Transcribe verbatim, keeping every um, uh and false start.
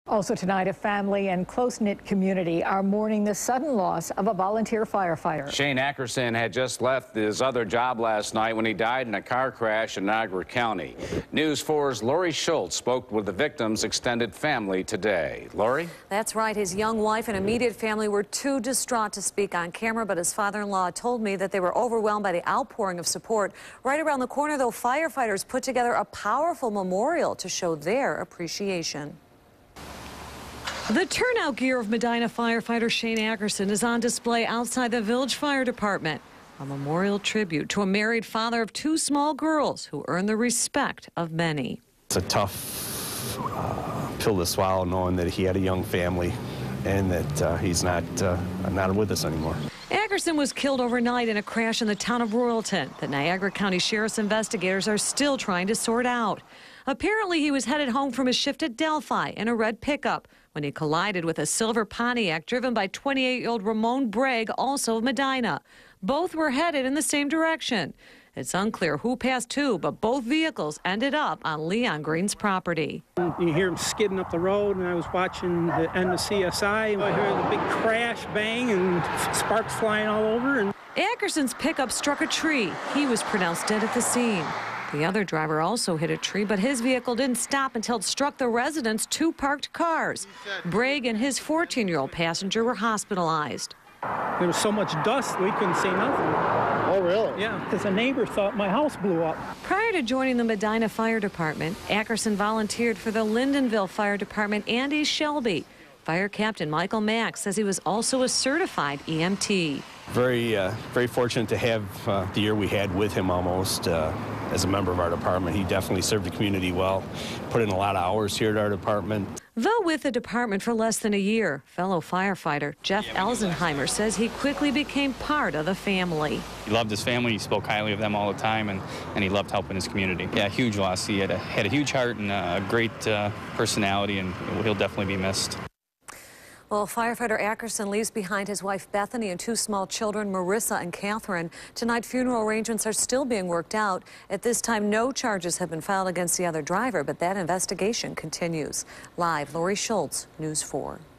Also tonight, a family and close-knit community are mourning the sudden loss of a volunteer firefighter. Shane Ackerson had just left his other job last night when he died in a car crash in Niagara County. News four's Lori Schultz spoke with the victim's extended family today. Lori? That's right. His young wife and immediate family were too distraught to speak on camera, but his father-in-law told me that they were overwhelmed by the outpouring of support. Right around the corner, though, firefighters put together a powerful memorial to show their appreciation. The turnout gear of Medina firefighter Shane Ackerson is on display outside the Village Fire Department. A memorial tribute to a married father of two small girls who earned the respect of many. It's a tough uh, pill to swallow, knowing that he had a young family and that uh, he's not, uh, not with us anymore. Ackerson was killed overnight in a crash in the town of Royalton that Niagara County Sheriff's investigators are still trying to sort out. Apparently, he was headed home from his shift at Delphi in a red pickup when he collided with a silver Pontiac driven by twenty-eight-year-old Ramon Bragg, also of Medina. Both were headed in the same direction. It's unclear who passed who, but both vehicles ended up on Leon Green's property. You hear him skidding up the road, and I was watching the end of C S I. I heard the big crash, bang, and sparks flying all over. And Ackerson's pickup struck a tree. He was pronounced dead at the scene. The other driver also hit a tree, but his vehicle didn't stop until it struck the residents' two parked cars. Bragg and his fourteen-year-old passenger were hospitalized. There was so much dust, we couldn't see nothing. Oh, really? Yeah, because a neighbor thought my house blew up. Prior to joining the Medina Fire Department, Ackerson volunteered for the Lyndonville Fire Department and East Shelby. Fire Captain Michael Mack says he was also a certified E M T. Very, uh, very fortunate to have uh, the year we had with him almost uh, as a member of our department. He definitely served the community well, put in a lot of hours here at our department. Though with the department for less than a year, fellow firefighter Jeff Elsenheimer says he quickly became part of the family. He loved his family, he spoke highly of them all the time, and, and he loved helping his community. Yeah, huge loss. He had a, had a huge heart and a great uh, personality, and he'll definitely be missed. Well, firefighter Ackerson leaves behind his wife Bethany and two small children, Marissa and Catherine. Tonight, funeral arrangements are still being worked out. At this time, no charges have been filed against the other driver, but that investigation continues. Live, Lori Schultz, News four.